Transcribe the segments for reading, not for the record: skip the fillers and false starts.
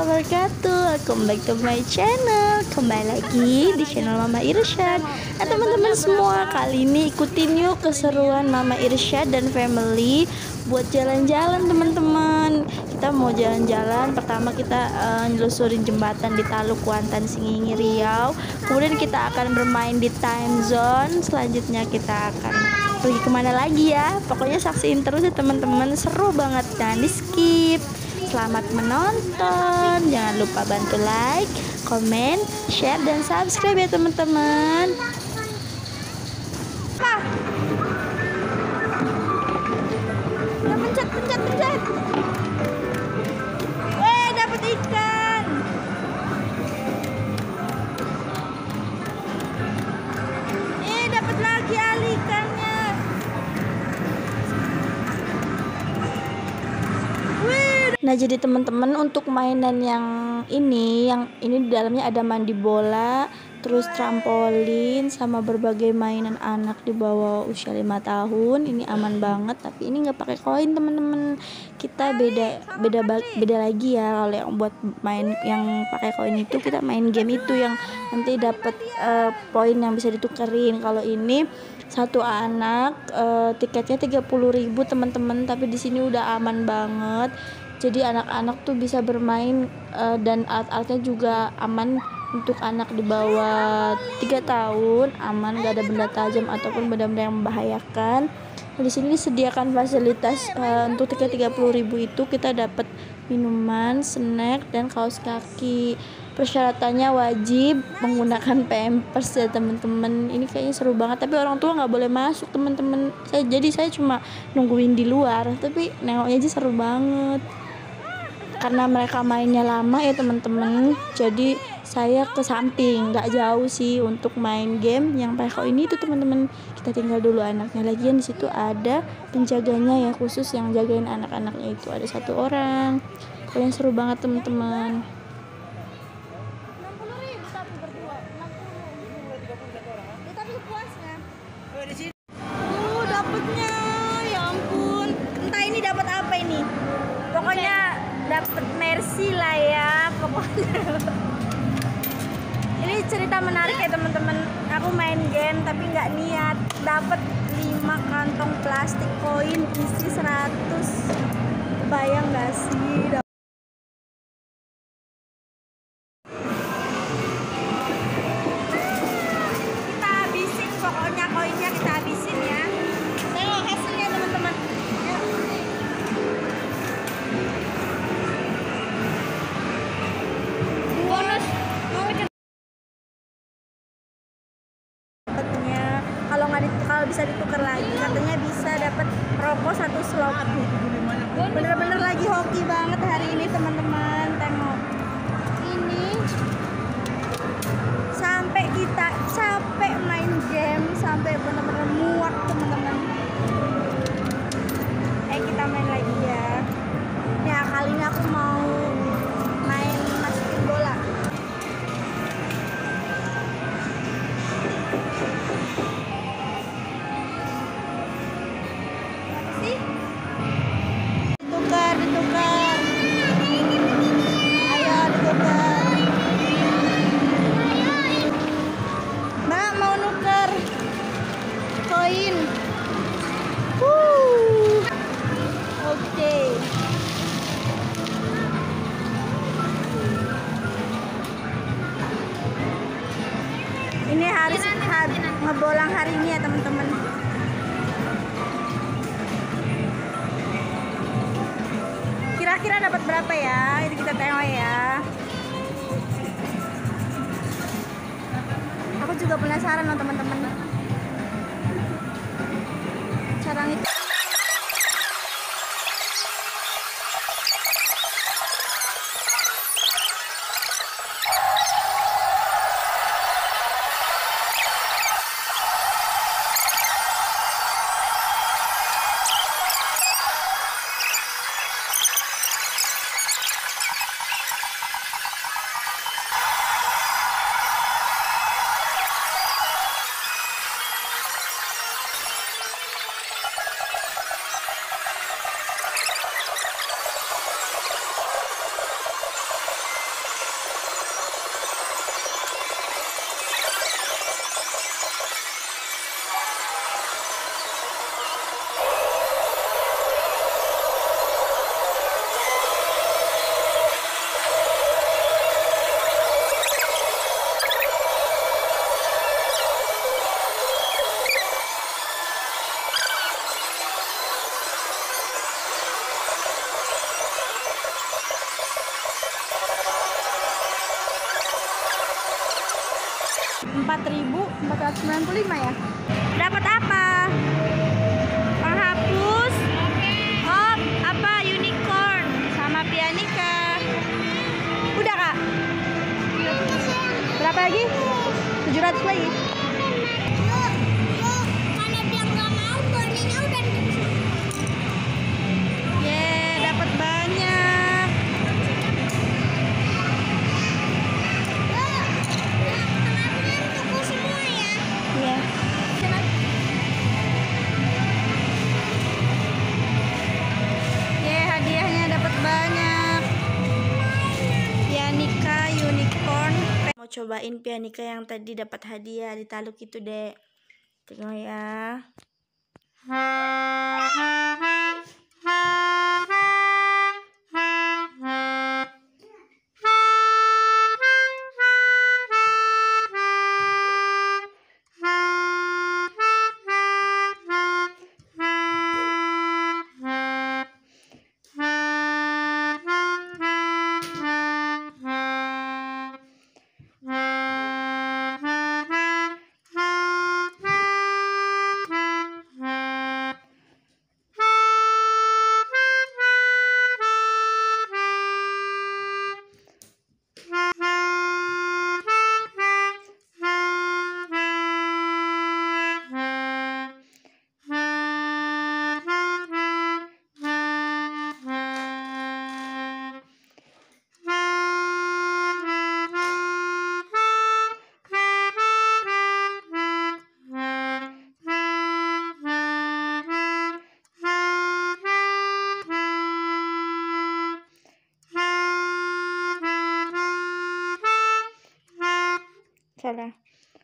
warahmatullahi wabarakatuh. Welcome back to my channel. Kembali lagi di channel Mama Irsyad. Nah teman-teman semua, kali ini ikutin yuk keseruan Mama Irsyad dan family buat jalan-jalan teman-teman. Kita mau jalan-jalan. Pertama kita nyelusurin jembatan di Taluk Kuantan Singingi Riau. Kemudian kita akan bermain di time zone. Selanjutnya kita akan pergi kemana lagi ya. Pokoknya saksiin terus ya teman-teman. Seru banget, jangan di skip. Selamat menonton. Jangan lupa bantu like, komen, share, dan subscribe ya teman-teman. Pencet. Dapat ikan. Dapat lagi Ali ikannya. Nah jadi teman-teman, untuk mainan yang ini di dalamnya ada mandi bola, terus trampolin, sama berbagai mainan anak di bawah usia 5 tahun. Ini aman banget, tapi ini nggak pakai koin teman-teman. Kita beda lagi ya. Kalau yang buat main yang pakai koin itu, kita main game itu yang nanti dapat poin yang bisa ditukerin. Kalau ini satu anak tiketnya 30.000 teman-teman, tapi di sini udah aman banget. Jadi anak-anak tuh bisa bermain dan alat-alatnya juga aman untuk anak di bawah 3 tahun, aman, gak ada benda tajam ataupun benda-benda yang membahayakan. Nah, di sini disediakan fasilitas untuk tiket 30.000 itu kita dapat minuman, snack, dan kaos kaki. Persyaratannya wajib menggunakan pampers ya teman-teman. Ini kayaknya seru banget, tapi orang tua nggak boleh masuk teman-teman. Jadi saya cuma nungguin di luar, tapi nengoknya aja seru banget. Karena mereka mainnya lama ya teman-teman, jadi saya ke samping, nggak jauh sih untuk main game yang pakai koin ini. Itu teman-teman, kita tinggal dulu anaknya. Lagian di situ ada penjaganya ya, khusus yang jagain anak-anaknya itu ada 1 orang. Kalian seru banget teman-teman. Dapatnya, ya ampun. Entah ini dapat apa ini. Pokoknya dapat Mercy lah ya pokoknya. Ini cerita menarik ya teman-teman. Aku main game tapi nggak niat. Dapat 5 kantong plastik koin isi 100. Bayang nggak sih? Kita habisin, pokoknya koinnya kita habisin ya. Tengok hasilnya teman-teman. Kalau bisa ditukar lagi, katanya bisa dapat rokok 1 slot. Bener-bener lagi hoki banget hari ini teman-teman. Tengok ini, sampai kita capek main game, sampai bener-bener muak teman-teman. Kita main lagi ya. Ya kali ini aku mau main masukin bola. Ditukar. Ayo ditukar. Mbak mau nuker koin. Oke. Ini hari ngebolang hari ini ya teman-teman. Kira-kira dapat berapa ya? Itu kita tengok ya. Aku juga penasaran loh teman-teman. Cara itu. 4.495 ya. Dapat apa? Penghapus. Oh, apa? Unicorn sama pianika. Udah, Kak? Berapa lagi? 700 lagi. Karena dia nggak mau, boneka udah Dapat banyak. pengambilan toko semua ya. Iya. Hadiahnya dapat banyak. Pianika unicorn. Mau cobain pianika yang tadi dapat hadiah di Taluk itu, Dek. Tengok ya. Salah.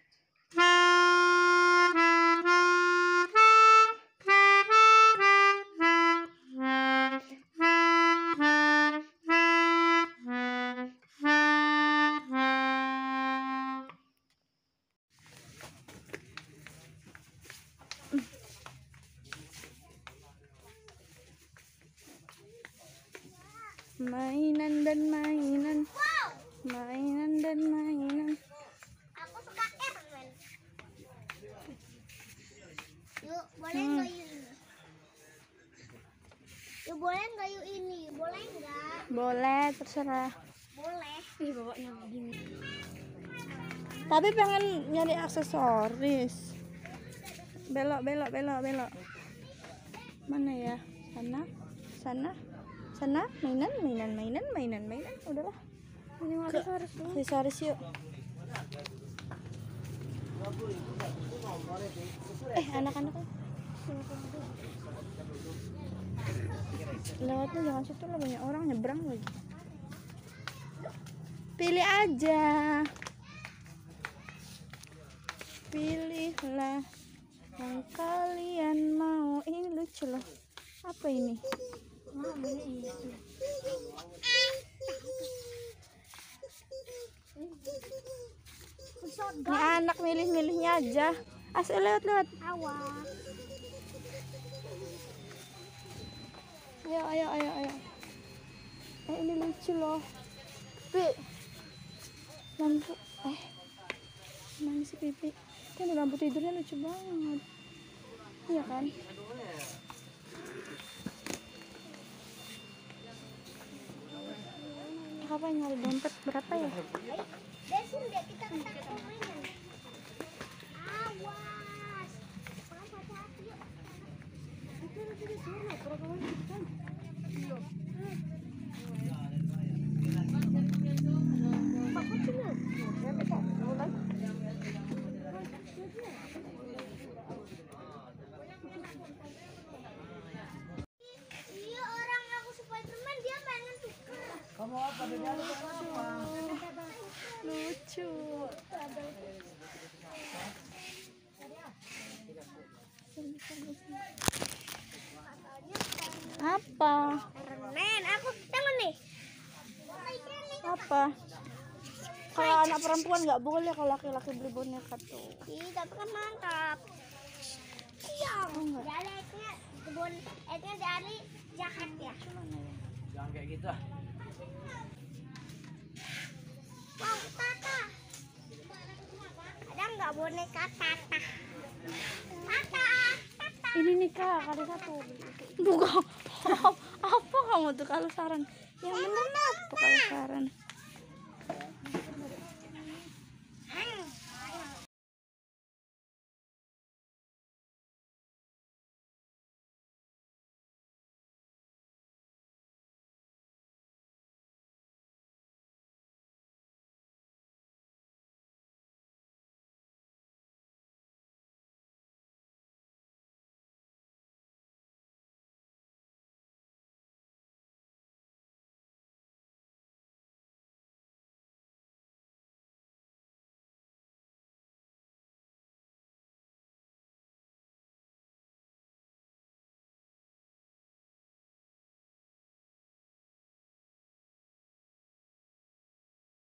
Mainan dan mainan. Mainan dan mainan. Aku suka Airman. Yuk, boleh nggak yuk ini? Yuk, boleh nggak yuk ini? Boleh nggak? Boleh, terserah. Boleh. Ih, bawanya begini. Tapi pengen nyari aksesoris. Belok, belok, belok, belok. Mana ya? Sana, sana, sana. Mainan, mainan, mainan, mainan, mainan. Udahlah. Ini aksesoris dulu. Aksesoris yuk. Anak-anak. Lewatnya jangan situ lah, banyak orang nyebrang lagi. Pilih aja. Pilihlah yang kalian mau. Ini lucu loh. Apa ini? Ini anak milih-milihnya aja. Asal lewat-lewat. Awas. Ayo, ayo, ayo, ayo. Ini lucu loh. Lampu. Mana sih Pipi? Kan lampu tidurnya lucu banget. Iya kan? Apa yang nyari dompet berapa ya? Besin deh, kita mainan. Awas. Hati-hati yuk. Iya, orang aku Spiderman dia pengen tuker. Kamu apa di dalam apa? Lucu. Apa? Permen, aku tengok nih. Apa? Kalau anak perempuan nggak boleh, kalau laki-laki beli boneka tuh. Ih, tapi kan mantap. Iya, dialeknya kebun, dari jahat ya. Jangan kayak gitu. Wow, tata. nggak boneka Tata. Tata. Tata. Ini nih kak, kali satu. Bukan. Apa kamu tuh kalau saran? Yang bener apa kalau saran?